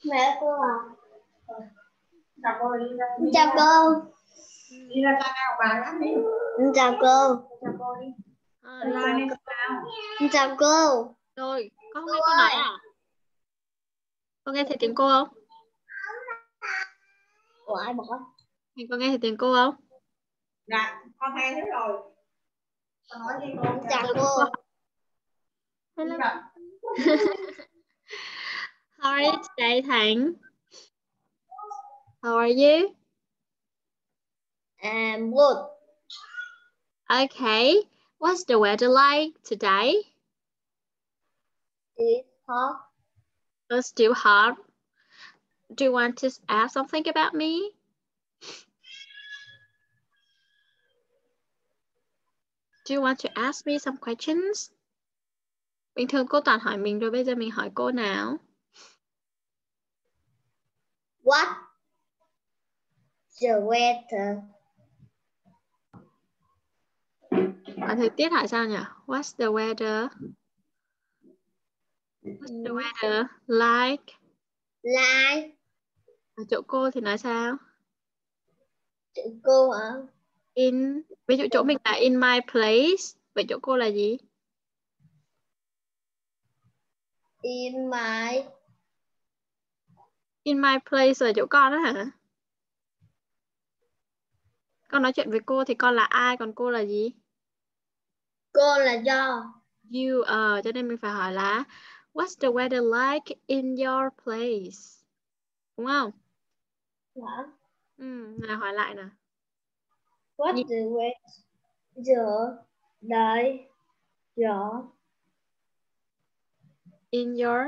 Mẹ cô à? Chào cô. Đi ra ra nào bà lát đi. Chào cô. Chào cô đi. Chào cô. Rồi, con không Cô nghe cô nói ơi. à? Con nghe thấy tiếng cô không? Ủa ai bỏ? Con nghe thấy tiếng cô không? Dạ, con nghe thế rồi. Con nói đi cô. Chào cô. Hello. How are you today, Thành? How are you? Good. Okay. What's the weather like today? It's hot. It's still hot. Do you want to ask something about me? Do you want to ask me some questions? Bình thường cô toàn hỏi mình rồi, bây giờ mình hỏi cô nào. What? The weather. Và thời tiết hỏi sao nhỉ? What's the weather? What's the weather like? Like. Ở chỗ cô thì nói sao? Cô hả? Ví dụ chỗ mình là in my place. Vậy chỗ cô là gì? In my. In my place là chỗ con đó hả? Con nói chuyện với cô thì con là ai, còn cô là gì? Cô là do. You, cho nên mình phải hỏi là what's the weather like in your place? Đúng không? Hả? Nào hỏi lại nào. What the weather like your. In your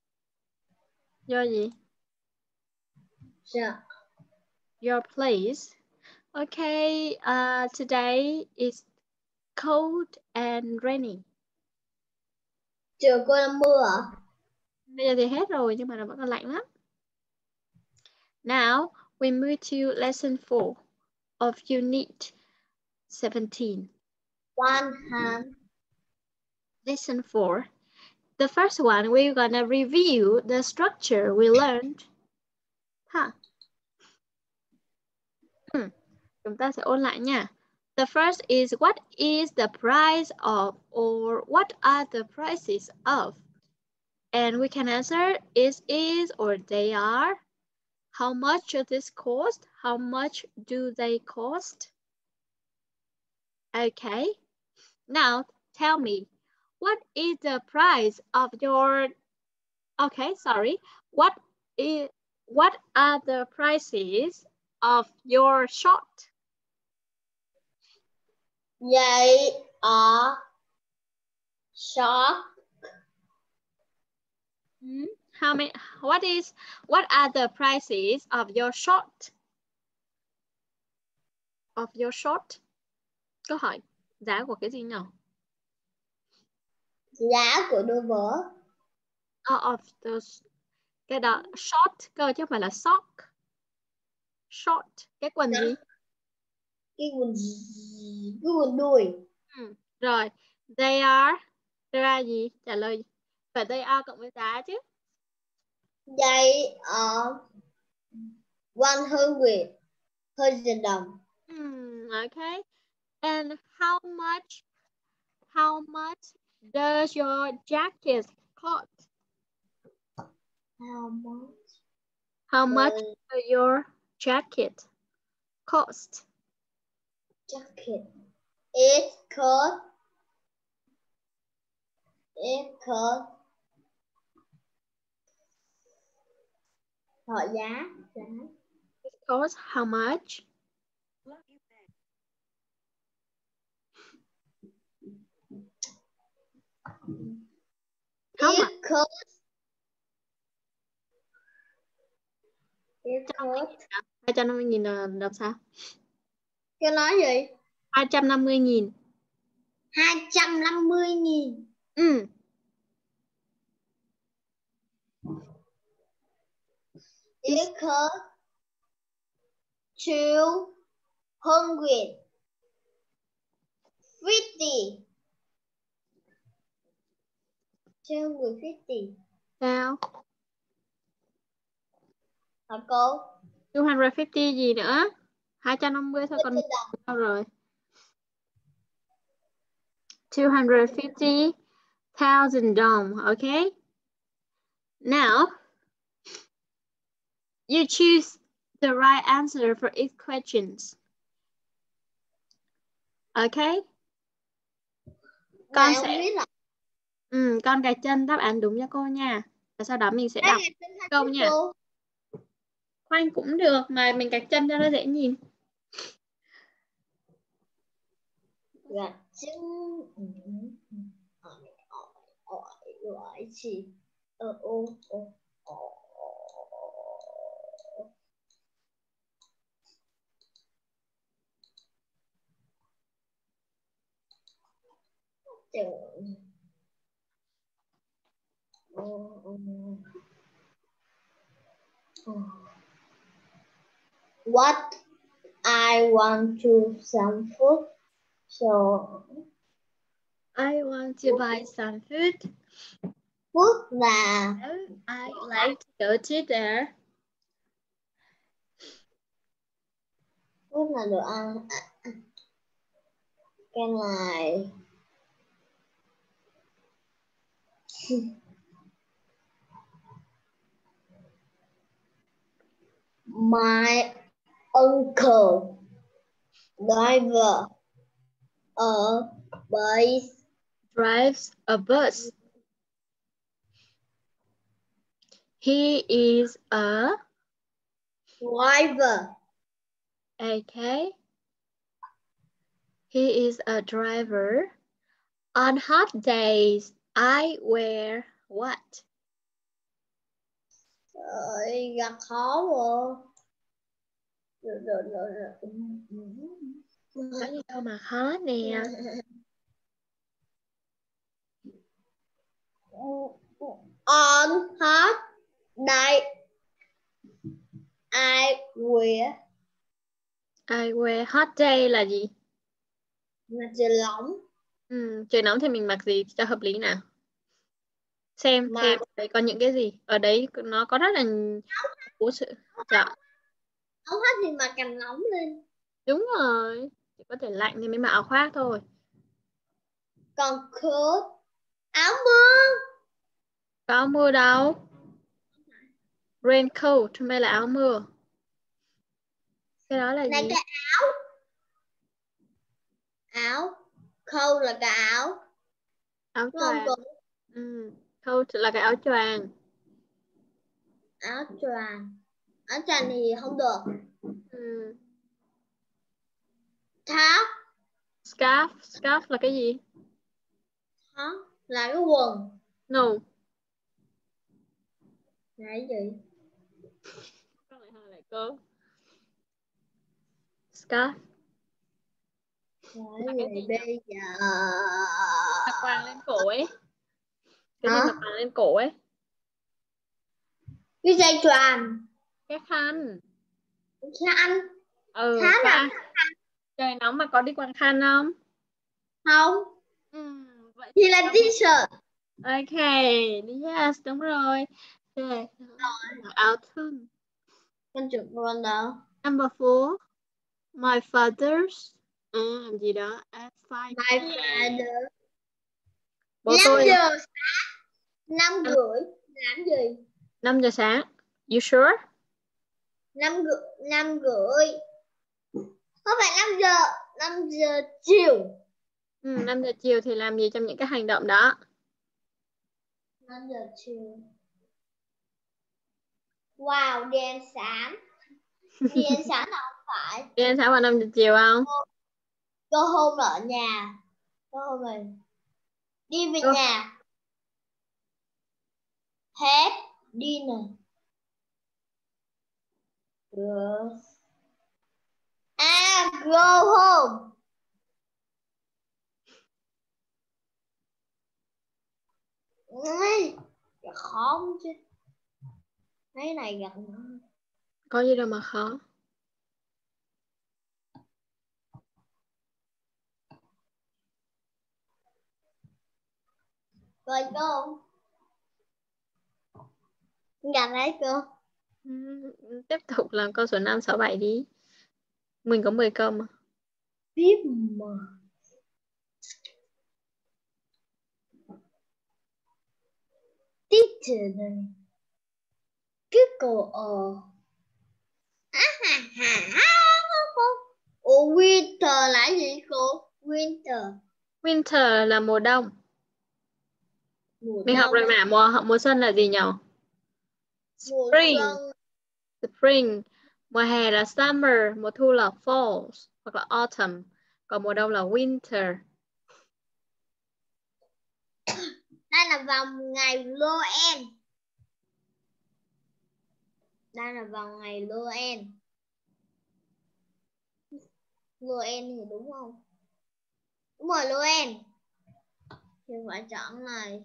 gì? Dạ. Your place. Okay, today is cold and rainy. Chiều cô đang mưa hả? Bây giờ thì hết rồi nhưng mà nó vẫn còn lạnh lắm. Now we move to lesson 4 of unit 17. One hand. Lesson 4. The first one, we're gonna review the structure we learned. Chúng ta sẽ ôn lại nha. The first is what is the price of, or what are the prices of? And we can answer is or they are. How much does this cost? How much do they cost? Okay. Now tell me, what is the price of your, okay, sorry. What are the prices of your shot? They are short. What are the prices of your shot? Of your shot? Câu hỏi giá của cái gì nào? Giá của đôi vở. Of the, cái đó short cơ chứ không phải là sock. Short, cái quần gì? Cái quần đùi. Rồi, they are gì? Trả lời. Phải they are cộng với giá chứ. They are 100 đồng. Okay. And how much does your jacket cost? How much does your jacket cost? Jacket. It cost. Hỏi giá. It costs how much? How much? It cost. 250.000 là sao? Cái nói gì? 250.000. 250.000. It cost 250. Sao? Hả cô? 250 gì nữa? 250 thôi còn đâu rồi? 250,000 đồng. Okay. Now, you choose the right answer for each questions. Okay. Con sẽ con gạch chân đáp án đúng cho cô nha. Và sau đó mình sẽ đọc câu nha. Khoanh cũng được mà mình gạch chân cho nó dễ nhìn. Gạch chân gọi gì? What I want to some food, so I want to buy some food. food là I like to go to there. food là đồ ăn. Cái này my uncle driver a bus. Drives a bus. He is a Driver. okay. He is a driver. On hot days, I wear what? Gặp khó rồi. Có gì đâu mà khó nè. On hot day, I wear Hot day là gì? là trời nóng. Trời nóng thì mình mặc gì cho hợp lý nào? Xem thêm đấy có những cái gì. Ở đấy nó có rất là nhiều sự chọn. Áo khoác thì mà càng nóng lên. Đúng rồi. Chỉ có thể lạnh thì mới mặc áo khoác thôi. Còn coat, áo mưa. Có áo mưa đâu. Raincoat mới là áo mưa. Cái đó là này gì? cái áo coat là cái áo Choàng. Coat là cái áo choàng. Áo choàng thì không được. Scarf là cái gì? Hả? Là cái quần. No. Là cái gì? Con lại hỏi lại cô. Scarf. Là cái gì bây giờ? Mà quàng lên cổ ấy. Cái gì mà quàng lên cổ ấy? Cái dây choàng. Cái khăn. Khăn. Khăn à? Trời nóng mà có đi quàng khăn không? Không. Vậy thì là t-shirt. Ok, yes, đúng rồi. Rồi. Áo thun. Con chụp con đâu? Number 4. My father's làm gì đó at 5 My father. Bố tôi 5 giờ sáng. 5 rưỡi. Làm gì? 5 giờ sáng. You sure? 5 rưỡi. Không phải 5 giờ. 5 giờ chiều. 5 giờ chiều thì làm gì trong những cái hành động đó? 5 giờ chiều. Wow, đi ăn sáng. Đi ăn sáng là không phải. Đi ăn sáng vào 5 giờ chiều không? Cô hôm ở nhà. Cô hôm mình đi về nhà. Hết dinner. Yes. Go home. Ây, khó không chứ. Cái này gần. Có gì đâu mà khó. Rồi cô. Gần đấy cô. Tiếp tục làm câu số 5, 6, 7 đi. Mình có 10 câu mà. Tiếp mà. Teacher này. Cái câu Ủa winter là gì cô? Winter. Winter là mùa đông. Mình học rồi mà, mùa xuân là gì nhỉ? Mùa Spring. xuân. Spring. Mùa hè là summer, mùa thu là fall hoặc là autumn. Còn mùa đông là winter. Đây là vào ngày Noel. Đây là vào ngày Noel. Noel thì đúng không? Đúng rồi, Noel. Thì phải chọn này.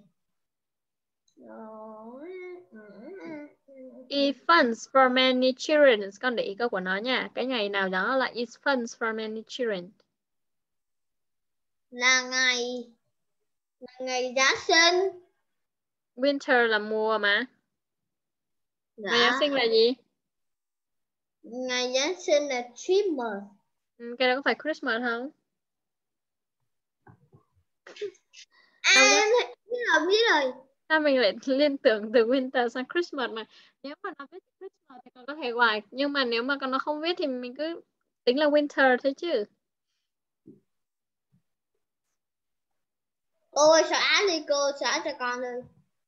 It funs for many children. Con để ý câu của nó nha. Cái ngày nào đó là it funs for many children. Là ngày Giáng sinh. Winter là mùa mà. Dạ. Ngày Giáng sinh là gì? Ngày Giáng sinh là Christmas. Cái đó có phải Christmas không? Em biết rồi. Sao mình lại liên tưởng từ winter sang Christmas mà. Nếu mà nó viết Christmas thì con có thể hoài. Nhưng mà nếu mà con nó không viết thì mình cứ tính là winter thôi chứ. Ôi xóa đi cô, xóa cho con đi.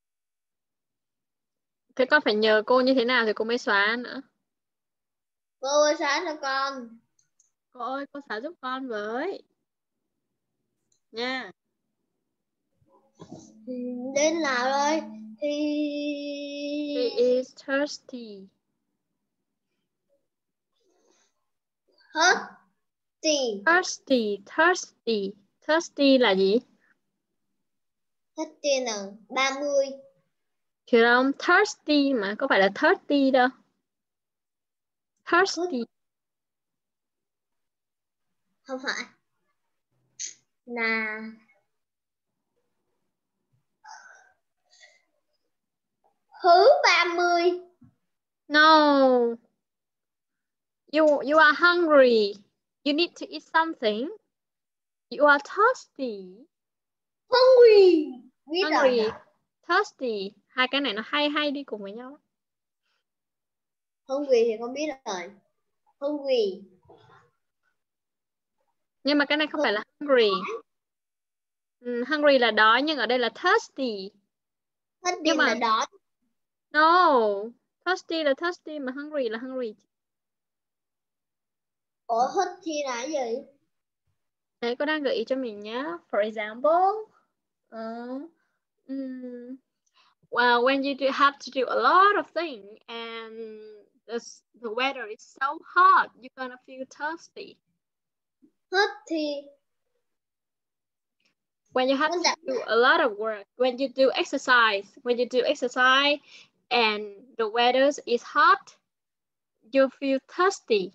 Thế con phải nhờ cô như thế nào thì cô mới xóa nữa. Cô ơi xóa cho con. Cô ơi, cô xóa giúp con với. Nha. Đến nào rồi? Thì He is thirsty. hết tiền. Thirsty. Thirsty là gì? Hết tiền là 30. Hiểu không? Thirsty mà, có phải là 30 đâu. Thirsty. Không phải. Là thứ 30. No. You are hungry. You need to eat something. You are thirsty. Hungry. Biết Hungry. rồi. Thirsty. Hai cái này nó hay đi cùng với nhau. Hungry thì con biết rồi. Hungry. Nhưng mà cái này không phải là hungry. Hungry là đói nhưng ở đây là thirsty. Hết Nhưng tiền là mà đói. no. Thirsty là thirsty mà hungry là hungry. Ủa hết thì là gì? Đấy, cô đang gợi ý cho mình nhé. For example, well, when you have to do a lot of things and the weather is so hot, you're gonna feel thirsty. Hết thì When you have to do a lot of work, when you do exercise and the weather is hot, you feel thirsty.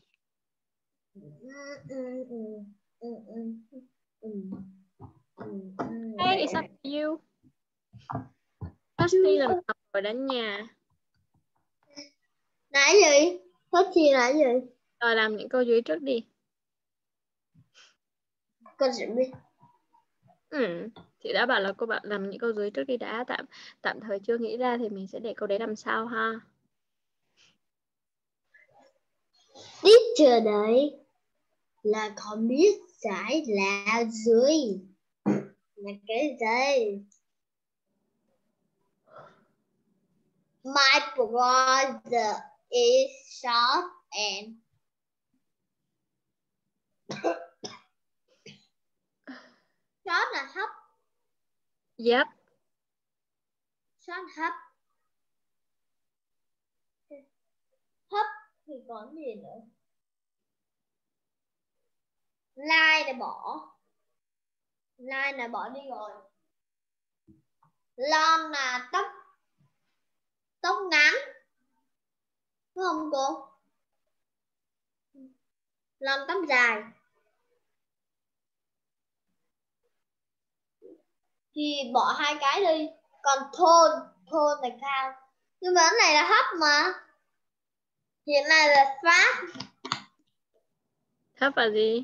Hey, it's up to you. Thirsty là học rồi đó nha. là gì? Hết thì là gì? Rồi làm những câu dưới trước đi. Con sẽ biết. Chị đã bảo là cô bạn làm những câu dưới trước đi đã, tạm thời chưa nghĩ ra thì mình sẽ để câu đấy làm sau ha. Teacher đấy là không biết giải là dưới là cái gì? My brother is short and short là thấp. Yep. Short thấp. Thấp thì còn gì nữa? Line là bỏ đi rồi. Long là tóc ngắn, đúng không cô? Long tóc dài thì bỏ hai cái đi. Còn thôn là cao, nhưng mà cái này là thấp mà. Hiện nay là fat. Thấp là gì?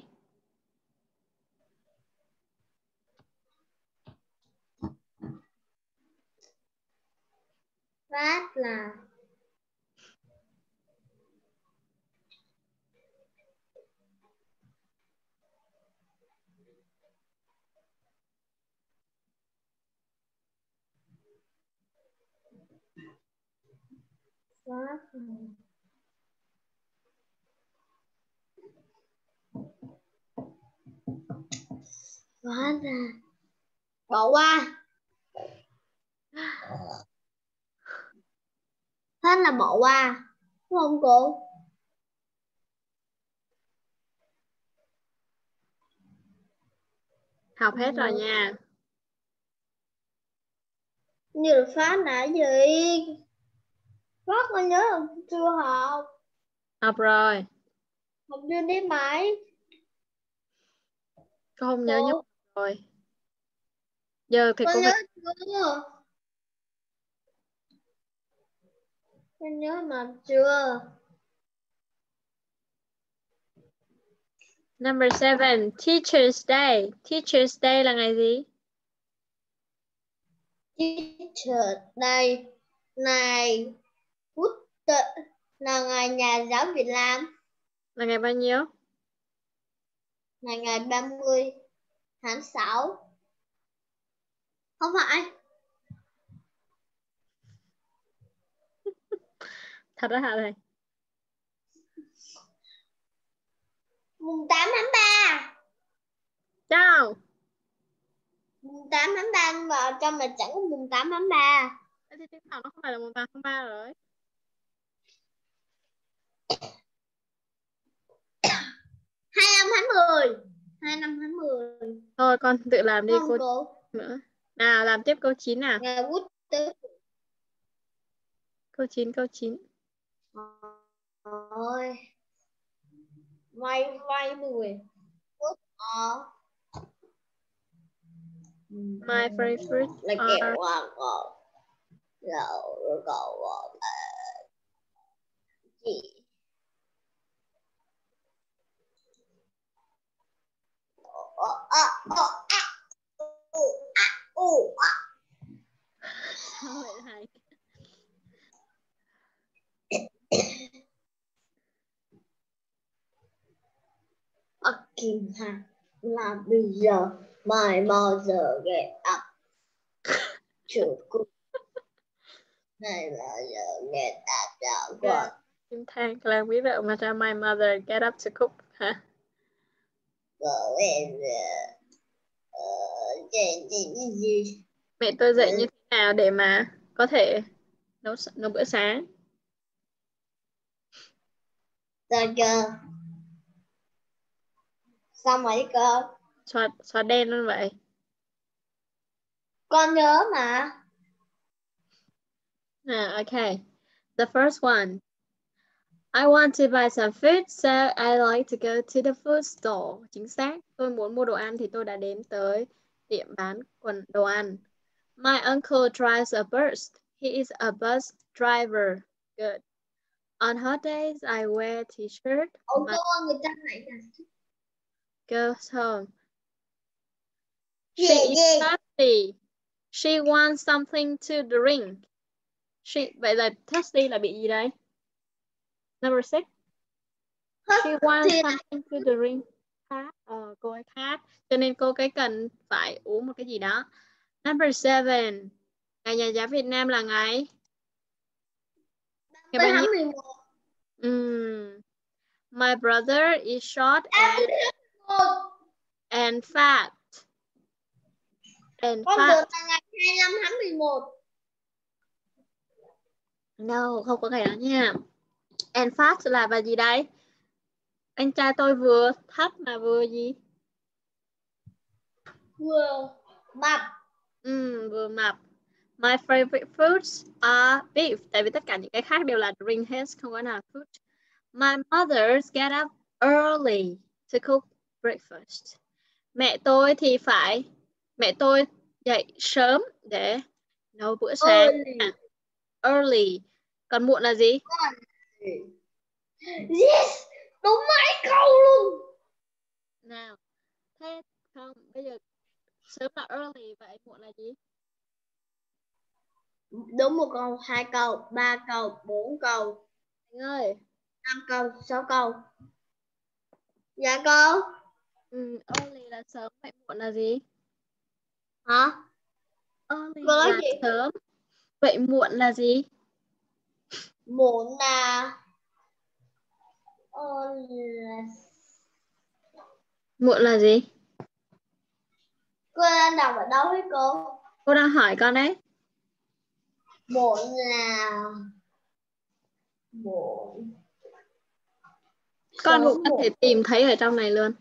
Fat là fat là bỏ qua. Fat là bỏ qua, đúng không cô? Học hết rồi nha. Như là fat là gì? Fat con nhớ là chưa học. Học rồi. Học chưa đi máy. Cô không nhớ nhưng Cô, rồi. Giờ thì con cô nhớ phải chưa? Con nhớ mà chưa? Number 7, Teacher's Day. Teacher's Day là ngày gì? Teacher đây này là ngày nhà giáo Việt Nam, Là ngày bao nhiêu? là ngày 30 tháng 6. Không phải, Thật đó hả thầy? mùng 8 tháng 3. Chào. Mùng 8 tháng 3 nhưng mà ở trong là chẳng có mùng 8 tháng 3. Thế thì tiếng Phật nó không phải là mùng 8 tháng 3 rồi. 25 tháng 10. 25 tháng 10. Thôi con tự làm đi Không cô cô? nữa. Nào làm tiếp câu 9 nào. Ngày quốc tế. Câu 9, câu 9. Ôi. May 10. Quốc My favorite fruit là are kẹo hoàng ngọt. Rồi cậu gì? sao vậy thầy? Kim Hà là bây giờ mai bao giờ get up to cook. Này là giờ get up đã qua. Kim Thang là quý vợ mà cho my mother get up to cook hả? Rồi gì? Mẹ tôi dậy như thế nào để mà có thể nấu bữa sáng? Rồi chưa? Xong rồi cơ. Xóa đen luôn vậy. Con nhớ mà. Okay. The first one. I want to buy some food, so I like to go to the food store. Chính xác. Tôi muốn mua đồ ăn thì tôi đã đến tới tiệm bán đồ ăn. My uncle drives a bus. He is a bus driver. Good. On hot days, I wear t-shirt. Ô tô người ta lại Goes home. Gì, She is gì? thirsty. She wants something to drink. Vậy là thirsty là bị gì đây? Number 6. She wants Thì something to drink. Khát. Cô ấy khát. Cho nên cô ấy cần phải uống một cái gì đó. Number 7. Ngày nhà giáo Việt Nam là ngày? Ngày bao nhiêu? 11. My brother is short and fat. And Con fat. tưởng là ngày 25 tháng 11. No, không có ngày đó nha. And fat là bài gì đây? Anh trai tôi vừa thấp mà vừa gì? Vừa mập. Vừa mập. My favorite foods are beef. Tại vì tất cả những cái khác đều là drink hết, không có nào là food. My mother get up early to cook breakfast. Mẹ tôi dậy sớm để nấu bữa sáng. Early. Còn muộn là gì? Yes, đúng mấy câu luôn. Nào, thế không, bây giờ sớm là early, vậy muộn là gì? Đúng một câu, 2 câu, 3 câu, 4 câu, Anh ơi. 5 câu, 6 câu. Dạ cô. Early là sớm, vậy muộn là gì? Hả? Early Cô nói là gì? sớm, vậy muộn là gì? Muộn là Muộn là gì? cô đang đọc ở đâu hết cô? Cô đang hỏi con đấy. Muộn là muộn. Con cũng Sớm có thể muộn. tìm thấy ở trong này luôn.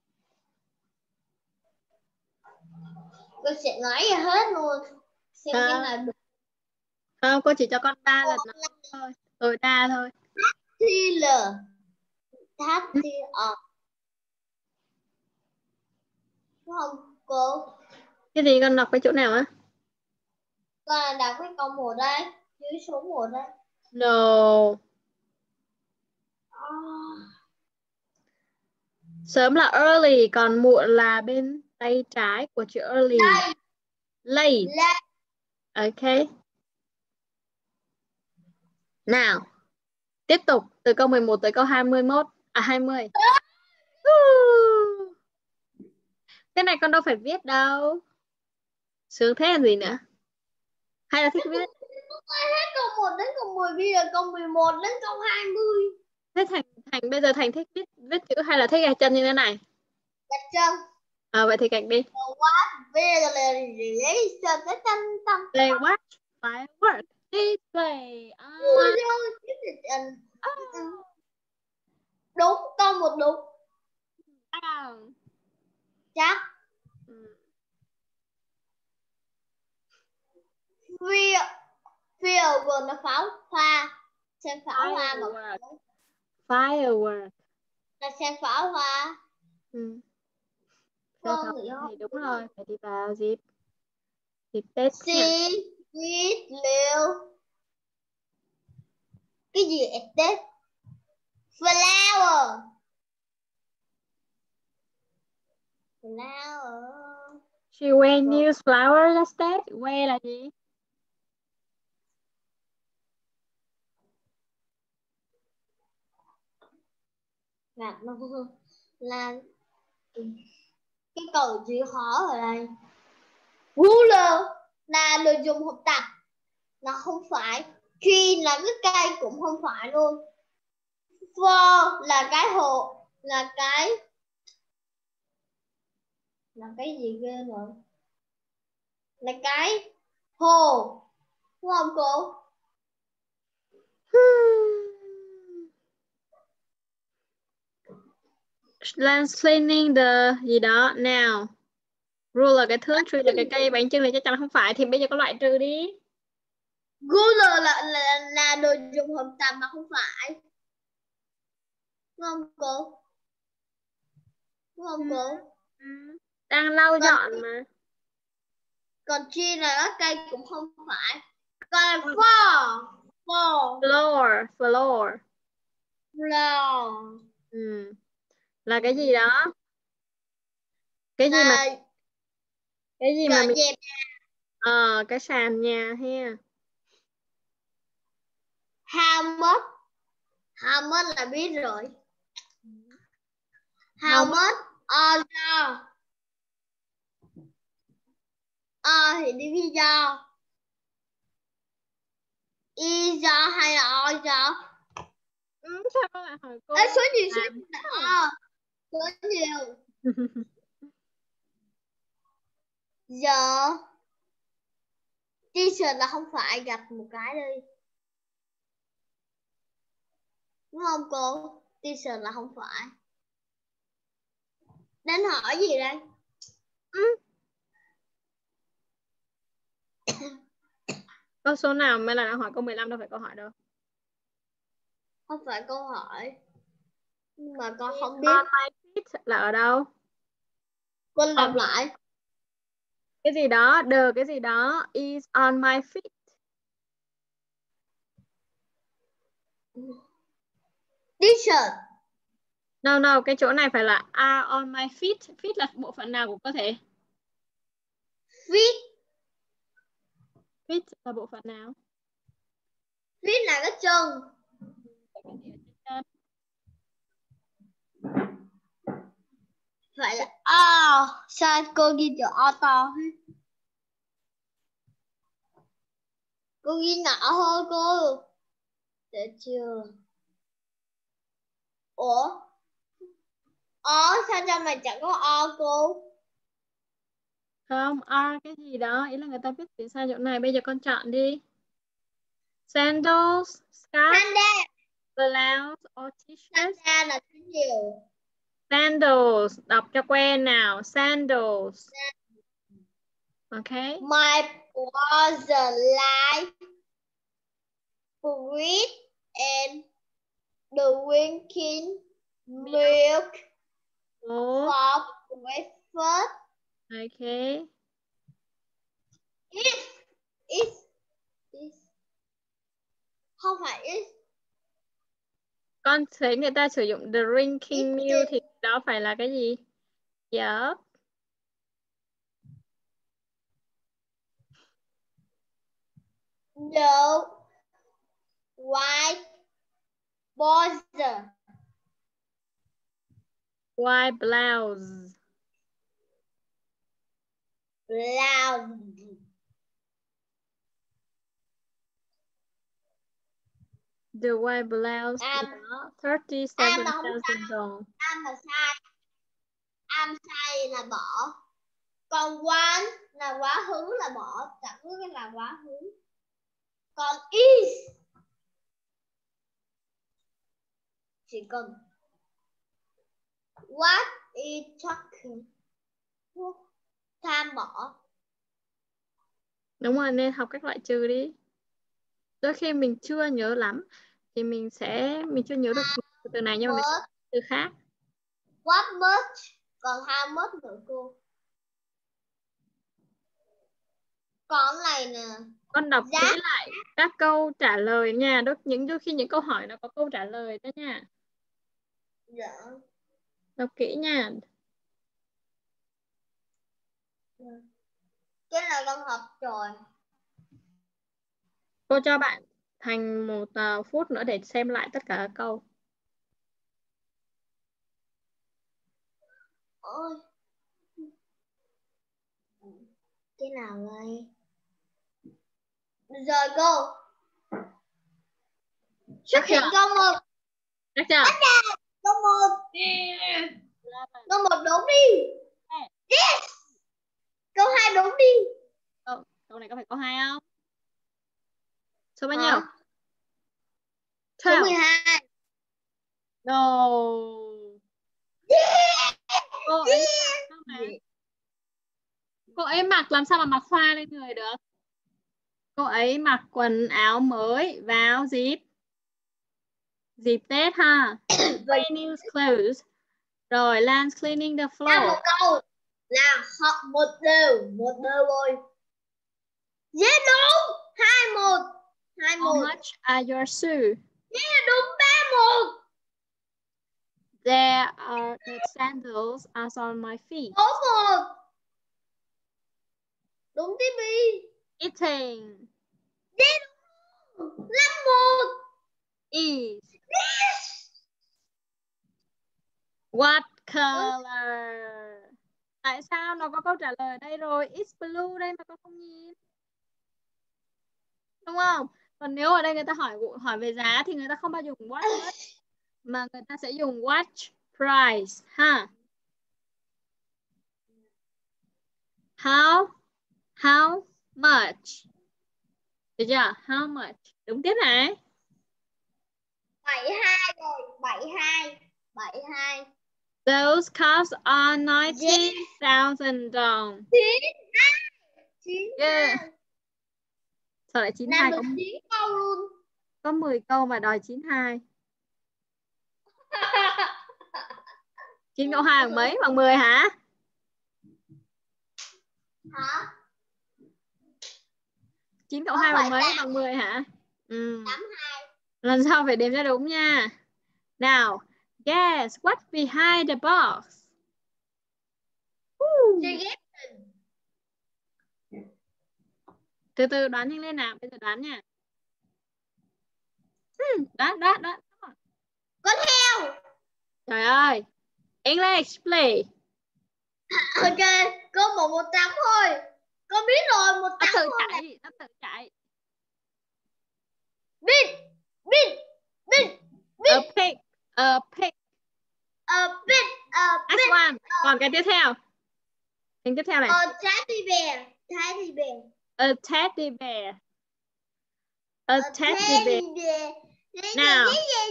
Cô sẽ nói ra hết luôn. Xem cái Không, nào được. không, cô chỉ cho con 3 lần nói thôi, tối đa thôi. Thriller. Thriller. Đúng không cô? Cái gì con đọc cái chỗ nào á? Con là đọc cái câu 1 đây. Dưới số 1 đây. No. Sớm là early, còn muộn là bên tay trái của chữ early. Late. Late. Ok. Nào, tiếp tục từ câu 11 tới câu 21. 20. Cái này con đâu phải viết đâu. Sướng thế làm gì nữa? Hay là thích viết? Hết câu 1 đến câu 10, bây giờ câu 11 đến câu 20. Thế Thành bây giờ Thành thích viết chữ hay là thích gạch chân như thế này? Gạch chân. Vậy thì gạch đi. Bây giờ là gì? Sợ cái tâm tâm. They watch fireworks display. Ui giời, đúng, câu 1 đúng. Chắc. Firework là pháo hoa. Xem pháo hoa mà. Firework. Là xem pháo hoa. Xem pháo hoa thì đúng rồi, phải đi vào dịp Tết. Xin quýt liêu. Cái gì vậy Tết? Flower. Flower. She wear new flowers instead. Wear là gì? Là cái câu chữ khó ở đây. Ruler là đồ dùng học tập, là không phải. Tree là cái cây cũng không phải luôn. For là cái hồ, là cái gì ghê nữa, là cái hồ, đúng không cô? Let's cleaning the gì đó. Nào, rule là cái thước, tree là cái cây, bánh chưng là chắc chắn không phải. Thì bây giờ có loại trừ đi. Ruler là đồ dùng học tập mà không phải, đúng không cô? Đúng không cô? Đang lau dọn mà. Còn tree là cái cây cũng không phải. Còn floor. Floor. Floor. Floor. Là cái gì đó? Cái gì mà mình dẹp. cái sàn nhà ha. How much là biết rồi. How much are thì đi với do. Is do hay là are do? Sao con lại hỏi cô? Số nhiều là số nhiều. Giờ t-shirt là không phải, gặp một cái đi, đúng không cô? T-shirt là không phải. Đến hỏi gì đây? Câu số nào mới là đang hỏi? Câu 15 đâu phải câu hỏi đâu. Không phải câu hỏi, nhưng mà con không biết. On my feet là ở đâu? Con đọc lại. Cái gì đó, cái gì đó is on my feet. T-shirt. No, cái chỗ này phải là are on my feet. Feet là bộ phận nào của cơ thể? Feet. Feet là bộ phận nào? Feet là cái chân. Vậy là sao cô ghi chữ O to hết? Cô ghi nhỏ thôi cô. Được chưa? Ủa? Sao trong này chẳng có O cô? Không, are cái gì đó. Ý là người ta viết chữ sai chỗ này. Bây giờ con chọn đi. Sandals, scarf, Sandal. blouse or t-shirt. Sandal là cái gì? Sandals. Đọc cho quen nào. Sandals. Okay. My brother likes bread and drinking milk for breakfast. Okay. Is không phải is. Con thấy người ta sử dụng drinking milk thì đó phải là cái gì? Yep. No. White brother. White blouse. Blouse. The white blouse is $37,000. Am sai là bỏ. Còn one là quá khứ là bỏ. Chẳng có cái là quá khứ. Còn is chỉ cần what is talking. Tham bỏ. Đúng rồi, nên học các loại trừ đi. Đôi khi mình chưa nhớ lắm thì mình chưa nhớ được từ này nhưng mà mình sẽ từ khác. What much? Còn how much nữa cô? Còn này nè. Con đọc kỹ lại các câu trả lời nha. Đôi khi những câu hỏi nó có câu trả lời đó nha. Dạ. Đọc kỹ nha. Cái này con học rồi. Cô cho bạn thành 1 phút nữa để xem lại tất cả các câu. Ôi. Cái nào đây? Rồi cô. Xuất hiện câu 1. Chắc chưa? Câu 1. Câu 1 đúng đi. Yes. Câu 2 đúng đi. Câu này có phải câu 2 không? Số bao nhiêu? Số 12. No. Yeah. Cô ấy mặc làm sao mà mặc hoa lên người được? Cô ấy mặc quần áo mới vào dịp Tết ha. New clothes. Rồi Lance cleaning the floor. Một câu là học một đều rồi. Yeah, đúng. 2-1. How much are your shoes? Yeah, đúng. 3-1. There are the sandals as on my feet. 4-1. Đúng TV. Eating. Yeah, đúng. 5-1. Is. Yes. What color? Tại sao nó có câu trả lời ở đây rồi? It's blue đây mà con không nhìn. Đúng không? Còn nếu ở đây người ta hỏi về giá thì người ta không bao dùng what much mà người ta sẽ dùng what price ha. How much? Được chưa? How much? Đúng tiếp này. 72 rồi. 72. Those cups are $90,000. 92. Sao lại 92? Làm được 9 câu luôn. Có 10 câu mà đòi 92. 9 câu 2 bằng mấy? Bằng 10 hả? Hả? 9 cộng 2 bằng mấy? Bằng 10 hả? 82. Lần sau phải đếm cho đúng nha. Now, guess what's behind the box? Từ từ đoán nhanh lên nào, bây giờ đoán nha. Đoán. Con heo. Trời ơi. English, play. Ok, có một tấm thôi. Con biết rồi, một tấm thôi. Nó tự chạy. Bin. A pig. Next one. Còn cái tiếp theo. Hình tiếp theo này. A teddy bear. A teddy bear. A teddy bear. Nào.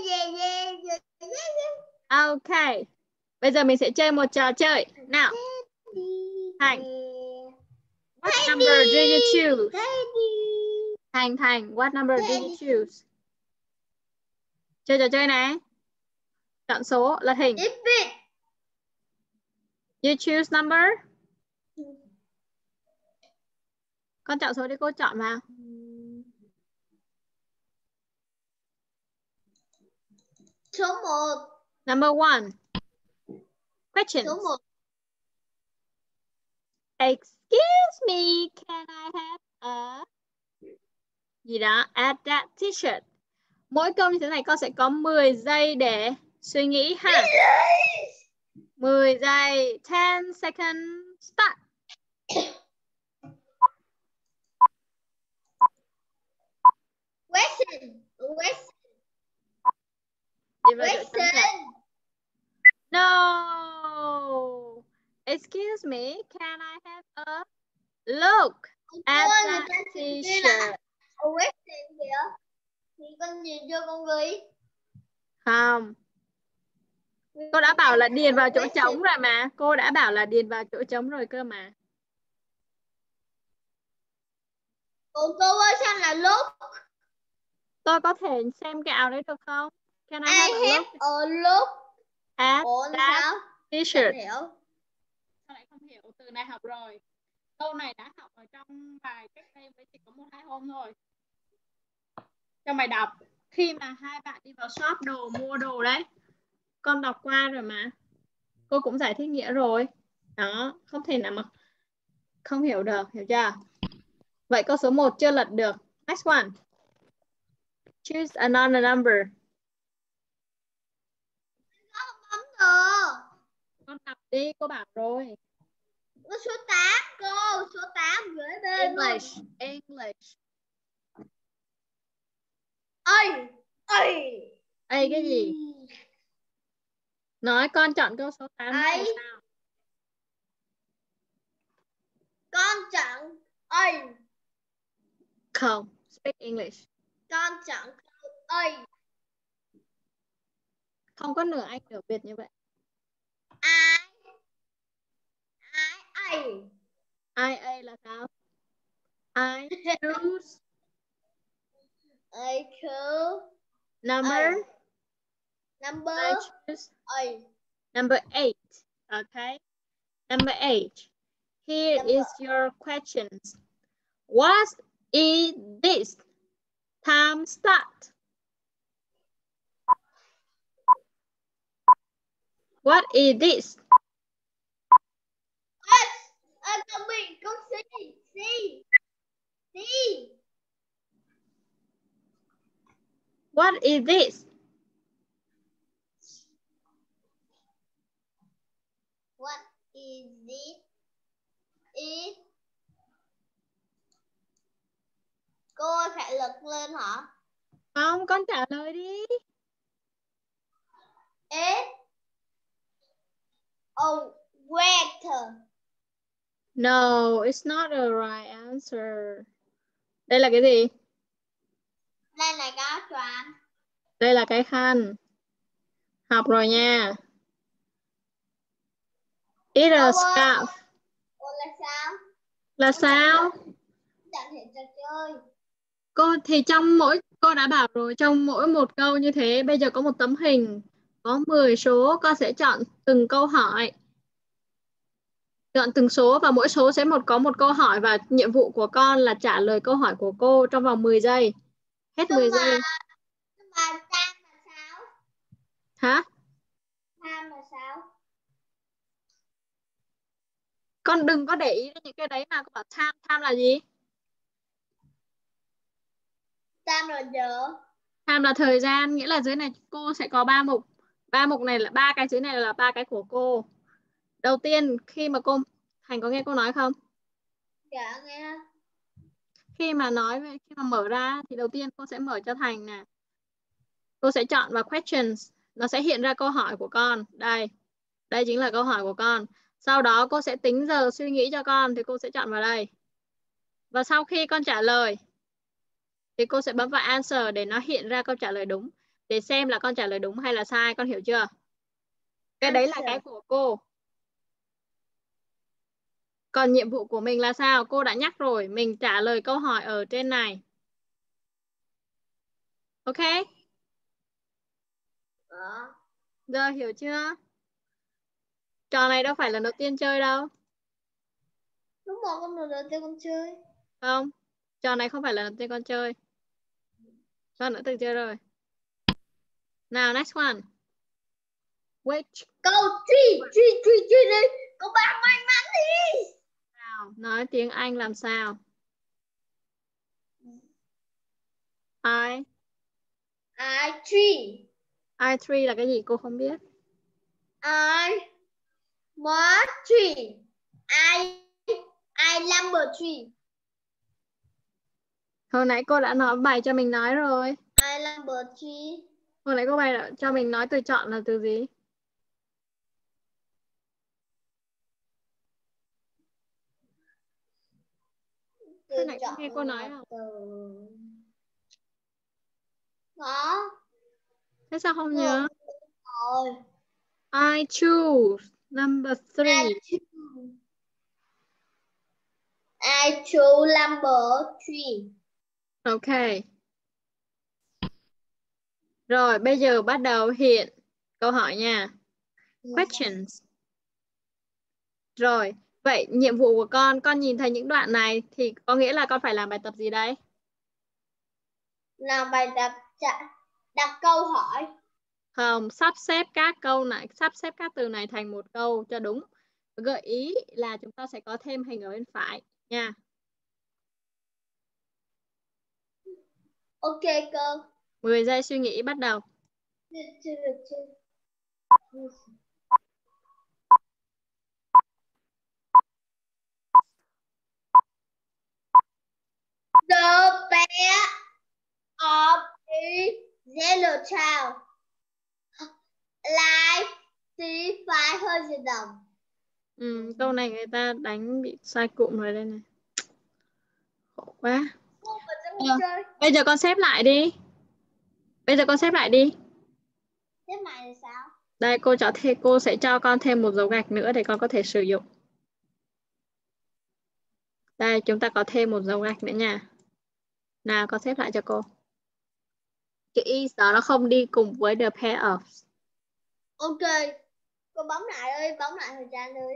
Ok. Bây giờ mình sẽ chơi một trò chơi. Nào. Thành. What number do you choose? Thành, what number do you choose? Chơi trò chơi này. Chọn số, lật hình. You choose number. Con chọn số đi, cô chọn vào. Số 1. Number 1. Question. Số 1. Excuse me, can I have a... gì đó, add that t-shirt. Mỗi câu như thế này con sẽ có 10 giây để suy nghĩ ha. 10 giây. 10 seconds. Start. Question. No. Excuse me, can I have a look at that t-shirt? Question kìa. Thì con nhìn cho con gửi. Không. Cô đã bảo là điền vào chỗ trống rồi mà. Cô đã bảo là điền vào chỗ trống rồi cơ mà. Ủa cô ơi, sao là look? Tôi có thể xem cái áo đấy được không? Can I have a look at that t-shirt? Sao lại không hiểu? Từ này học rồi. Câu này đã học ở trong bài cách đây mới chỉ có 1-2 hôm thôi. Trong bài đọc, khi mà hai bạn đi vào shop đồ mua đồ đấy, con đọc qua rồi mà. Cô cũng giải thích nghĩa rồi. Đó, không thể nào mà không hiểu được, hiểu chưa? Vậy câu số 1 chưa lật được. Next one. Choose another number. Con đọc đi, cô bảo rồi. Số 8 cô, số 8 gửi bên. English. Ây cái gì? Nói con chọn câu số 8 là sao? Con chọn A. Không, speak English. Con chọn A. Không có nửa Anh nửa Việt như vậy. I là sao? I choose. I choose. Number. I choose A. Number 8. Okay. Number 8. Here is your questions. What is this? Time start. What is this? Con C. What is this? What is this? Is. Cô ơi, phải lật lên hả? Không, con trả lời đi. Waiter. No, it's not a right answer. Đây là cái gì? Đây là cái áo choàng. Đây là cái khăn. Học rồi nha. It's a scarf. Là sao? Là sao? Chẳng thể trò chơi. Cô thì cô đã bảo rồi, trong mỗi một câu như thế, bây giờ có một tấm hình, có 10 số, con sẽ chọn từng câu hỏi. Chọn từng số và mỗi số sẽ có một câu hỏi và nhiệm vụ của con là trả lời câu hỏi của cô trong vòng 10 giây. Hết 10 giây. Nhưng mà Tam là sao? Hả? Tham là sao? Con đừng có để ý đến những cái đấy mà con bảo time. Time là gì? Tham là giờ. Time là thời gian, nghĩa là dưới này cô sẽ có 3 mục. 3 mục này là 3 cái dưới này là 3 cái của cô. Đầu tiên khi mà cô Thành có nghe cô nói không? Dạ nghe. Khi mà mở ra thì đầu tiên cô sẽ mở cho Thành nè. Cô sẽ chọn vào questions, nó sẽ hiện ra câu hỏi của con. Đây. Đây chính là câu hỏi của con. Sau đó cô sẽ tính giờ suy nghĩ cho con thì cô sẽ chọn vào đây. Và sau khi con trả lời thì cô sẽ bấm vào answer để nó hiện ra câu trả lời đúng. Để xem là con trả lời đúng hay là sai, con hiểu chưa? Cái đấy là cái của cô. Còn nhiệm vụ của mình là sao? Cô đã nhắc rồi, mình trả lời câu hỏi ở trên này. Ok? Giờ hiểu chưa? Trò này đâu phải là đầu tiên chơi đâu. Đúng rồi, con lần đầu tiên con chơi. Không, trò này không phải là lần đầu tiên con chơi. Con đã từng chơi rồi. Nào, next one. Which? Câu truy đi. Câu ba may mắn đi. Nào, nói tiếng Anh làm sao? I tree là cái gì cô không biết. I more tree. I number tree. Hồi nãy cô đã nói bài cho mình nói rồi. I number tree. Hồi nãy cô bài đã cho mình nói từ chọn là từ gì? Hồi nãy cô nghe cô nói không? Có. Thế sao không nhớ? Rồi. I choose number 3. I choose number 3. Ok. Rồi, bây giờ bắt đầu hiện câu hỏi nha. Questions. Rồi, vậy nhiệm vụ của con nhìn thấy những đoạn này thì có nghĩa là con phải làm bài tập gì đấy? Làm bài tập đặt câu hỏi. Không, sắp xếp các câu này, sắp xếp các từ này thành một câu cho đúng. Gợi ý là chúng ta sẽ có thêm hình ở bên phải nha. Ok cô. 10 giây suy nghĩ bắt đầu. The pair of a yellow child like the five hundred đồng. Câu này người ta đánh bị sai cụm rồi đây này. Khổ quá. Bây giờ con xếp lại đi. Xếp lại là sao? Đây cô sẽ cho con thêm một dấu gạch nữa để con có thể sử dụng. Đây chúng ta có thêm một dấu gạch nữa nha. Nào con xếp lại cho cô. Chữ is đó nó không đi cùng với the pair of. Ok. Cô bấm lại thời gian đi.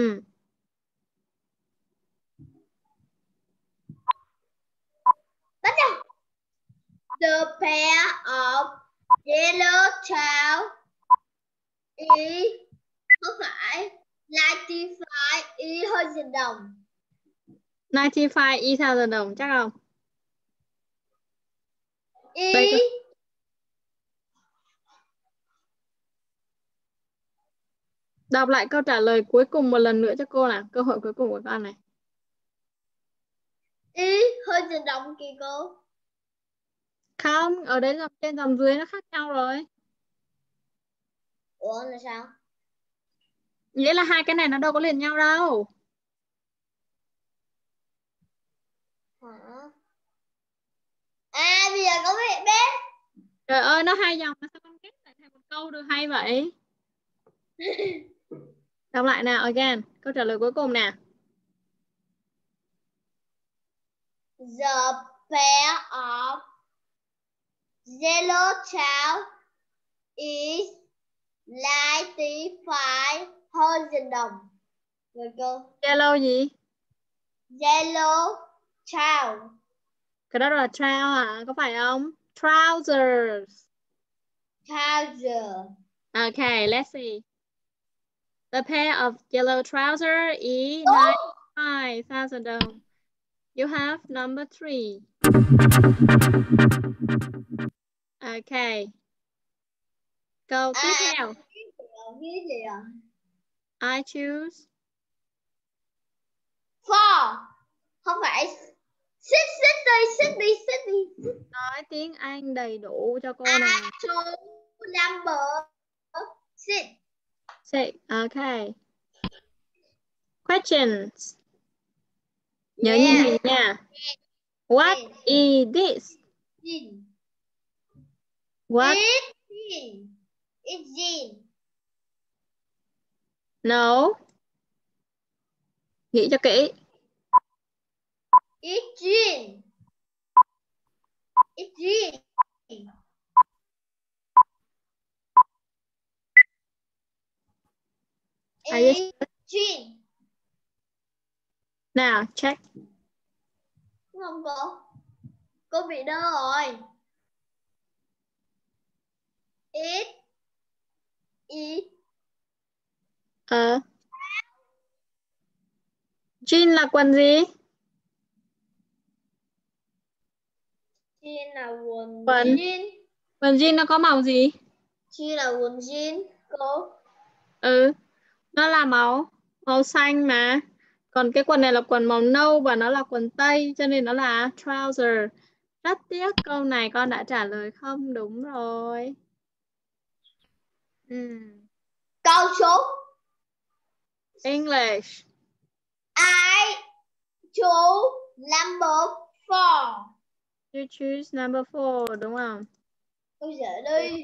Bắt đầu. The pair of yellow child is không phải 95,000 đồng. 95,000 đồng chắc không? Đây Đọc lại câu trả lời cuối cùng một lần nữa cho cô nào. Cơ hội cuối cùng của con này. hơi dần đồng kìa cô. Không, ở đấy dòng trên dòng dưới nó khác nhau rồi. Ủa là sao? Nghĩa là hai cái này nó đâu có liền nhau đâu. À bây giờ có biết biết. Trời ơi nó hai dòng mà sao con kết lại thành một câu được hay vậy? Đọc lại nào again. Câu trả lời cuối cùng nè. The pair of yellow child is 95,000 đồng. Rồi cô. Yellow gì? Yellow child. Cái đó là trousers hả? Có phải không? Trousers. Trouser. Okay, let's see. The pair of yellow trousers is Đúng. 95,000 đồng. You have number 3. Okay. Câu tiếp theo. Cái gì à? I choose. 4. Không phải. Sit đi. Nói tiếng Anh đầy đủ cho cô nào. Số number 6. 6. Okay. Questions. Nhớ nhìn hình nha. What is this? Jean. What? It's jean. No. Nghĩ cho kỹ. It's jean. It's jean. It's jean. Nào, check. Không có. Cô bị đơ rồi. It. Jean là quần gì? Jean là quần Quần. jean. Quần jean nó có màu gì? Jean là quần jean. Cô. Nó là màu xanh mà. Còn cái quần này là quần màu nâu và nó là quần tây cho nên nó là trouser. Rất tiếc câu này con đã trả lời không đúng rồi. Câu số. English. I chose number 4. You choose number 4 đúng không? Cô dễ đi.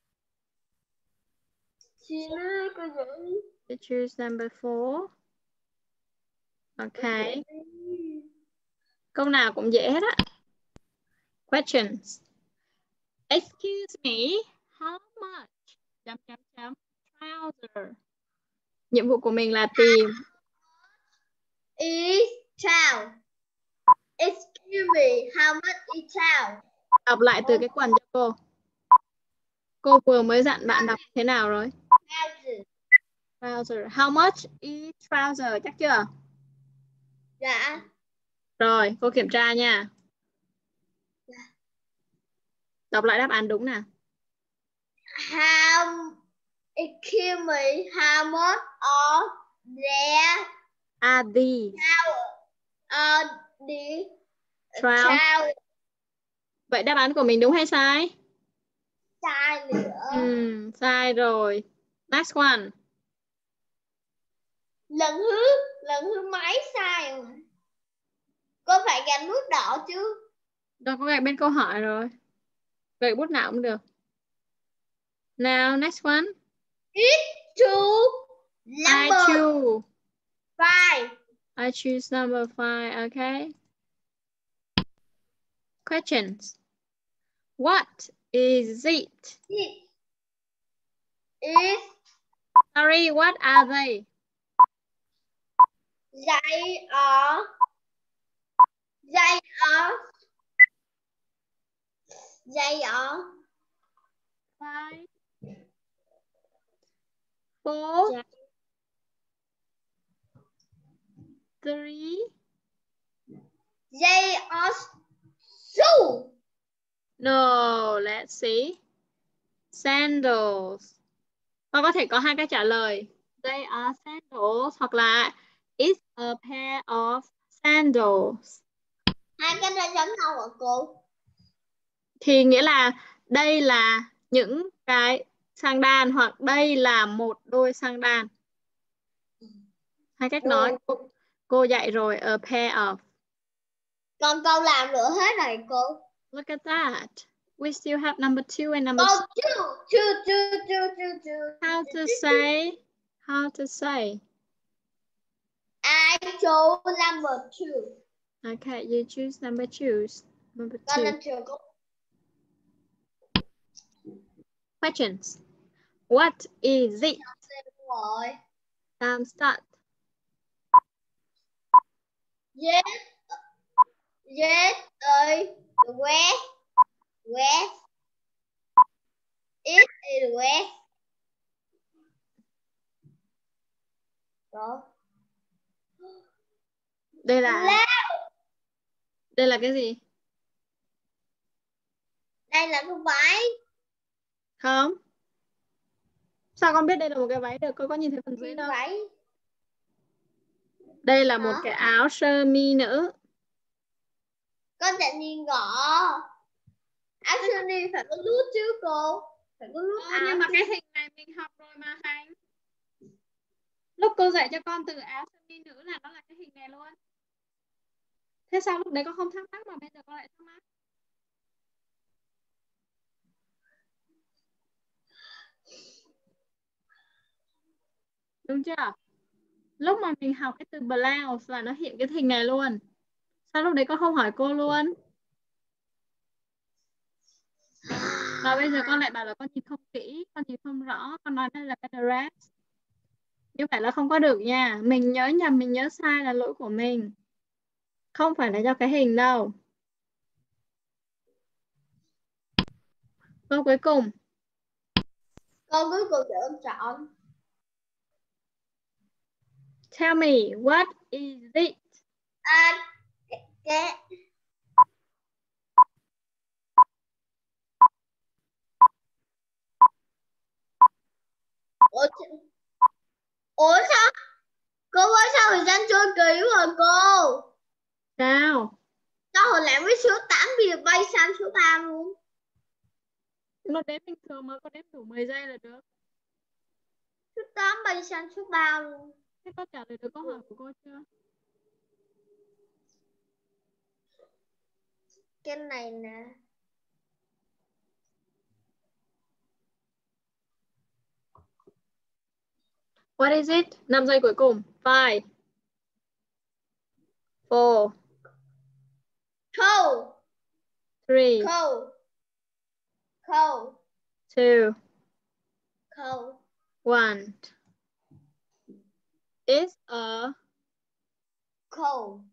Xin ơi, cô dễ đi. You choose number 4. Okay. Câu nào cũng dễ hết á. Questions. Excuse me, how much? Trouser. Nhiệm vụ của mình là tìm. Is child. Excuse me, how much is child? Đọc lại từ cái quần cho cô. Cô vừa mới dặn bạn đọc thế nào rồi? Trouser. How much is trouser? Chắc chưa? Dạ. Rồi, cô kiểm tra nha. Đọc lại đáp án đúng nào. Excuse me, how much are there? The child. Vậy đáp án của mình đúng hay sai? Sai nữa. Sai rồi. Next one. Lần thứ mấy sai rồi. Cô phải gạch nút đỏ chứ. Rồi có gạch bên câu hỏi rồi. Gạch bút nào cũng được. Now next one. It's two number 5. I choose number 5, okay. Questions. What is it? Sorry, what are they? They are 5, 4, 3. They are shoes. No, let's see. Sandals. Con có thể có hai cách trả lời. They are sandals hoặc là it's a pair of sandals. Hai cái này giống nhau hả cô? Thì nghĩa là đây là những cái sang đan hoặc đây là một đôi sang đan. Hai cách nói cô dạy rồi. A pair of. Còn câu làm nữa hết rồi cô. Look at that. We still have number 2 and number 2. How to say? How to say? I chose number 2. Okay, you choose number 2. Number 2. Questions. What is it? Start. Yes, west. It is west. Rồi. Đây là cái gì? Đây là cái váy. Không. Sao con biết đây là một cái váy được? Con có nhìn thấy phần dưới đâu? Váy. Đây là một cái áo sơ mi nữ. Con chạy nhìn gõ. Áo sơ mi phải có nút chứ cô. Phải có nút áo. Nhưng mà cái hình này mình học rồi mà Khánh. Lúc cô dạy cho con từ áo sơ mi nữ là nó là cái hình này luôn. Thế sao lúc đấy con không thắc mắc mà bây giờ con lại thắc mắc? Đúng chưa? Lúc mà mình học cái từ blouse là nó hiện cái hình này luôn. Sao lúc đấy con không hỏi cô luôn? Và bây giờ con lại bảo là con nhìn không kỹ, con nhìn không rõ, con nói đây là cái dress. Như vậy là không có được nha. Mình nhớ nhầm, mình nhớ sai là lỗi của mình. Không phải là do cái hình đâu. Câu cuối cùng. Câu cuối cùng để con chọn. Tell me, what is it? Cái Ủa sao? Cô ơi sao thời gian trôi kỳ quá rồi cô? Sao? Sao hồi nãy với số 8 bị bay sang số 3 luôn? Nó đếm bình thường mà, con đếm đủ 10 giây là được. Số 8 bay sang số 3 luôn. Thế con trả lời được câu hỏi của cô chưa? Cái này nè. What is it? 5 giây cuối cùng. 5, 4, Câu. 3, Câu. Câu. 2, Câu. 1. It's a Câu.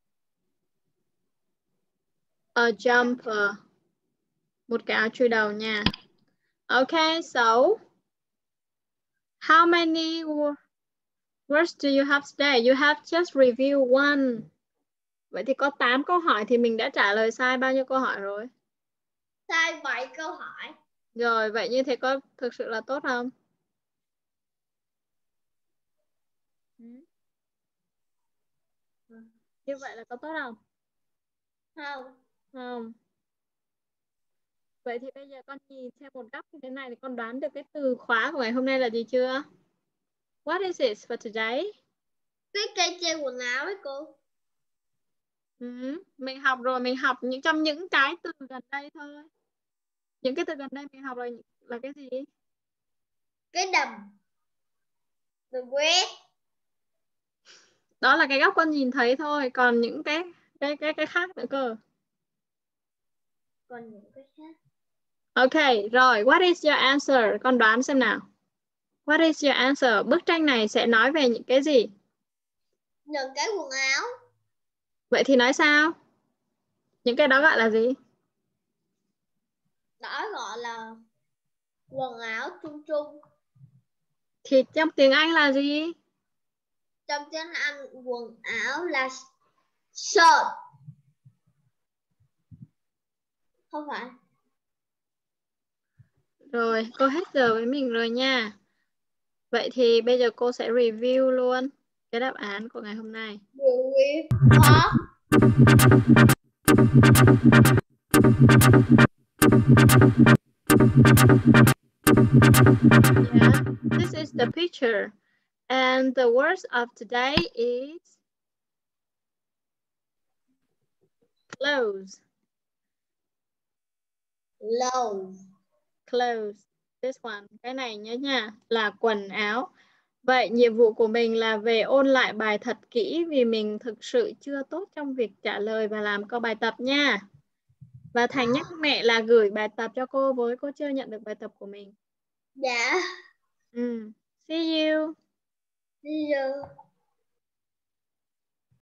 jumper. Một cái áo chui đầu nha. Okay, so how many words do you have today? You have just reviewed one. Vậy thì có 8 câu hỏi thì mình đã trả lời sai bao nhiêu câu hỏi rồi? Sai 7 câu hỏi. Rồi, vậy như thế có thực sự là tốt không? Như vậy là có tốt không? Không. Không. Vậy thì bây giờ con nhìn theo một góc như thế này thì con đoán được cái từ khóa của ngày hôm nay là gì chưa? What is it for today? Cái cây treo quần áo ấy cô. Mình học rồi, mình học trong những cái từ gần đây thôi. Những cái từ gần đây mình học rồi là cái gì? Cái đầm. The quét. Đó là cái góc con nhìn thấy thôi, còn những cái khác nữa cơ. Còn những cái khác. Ok, rồi, what is your answer? Con đoán xem nào. What is your answer? Bức tranh này sẽ nói về những cái gì? Những cái quần áo. Vậy thì nói sao? Những cái đó gọi là gì? Đó gọi là quần áo chung chung. Thì trong tiếng Anh là gì? Trong tiếng Anh quần áo là shirt. Không phải. Rồi, cô hết giờ với mình rồi nha. Vậy thì bây giờ cô sẽ review luôn cái đáp án của ngày hôm nay. Có. Yeah, this is the picture. And the words of today is clothes. Clothes. This one. Cái này nhớ nha, là quần áo. Vậy nhiệm vụ của mình là về ôn lại bài thật kỹ vì mình thực sự chưa tốt trong việc trả lời và làm câu bài tập nha. Và Thành nhắc mẹ là gửi bài tập cho cô với, cô chưa nhận được bài tập của mình. Dạ. See you. See you.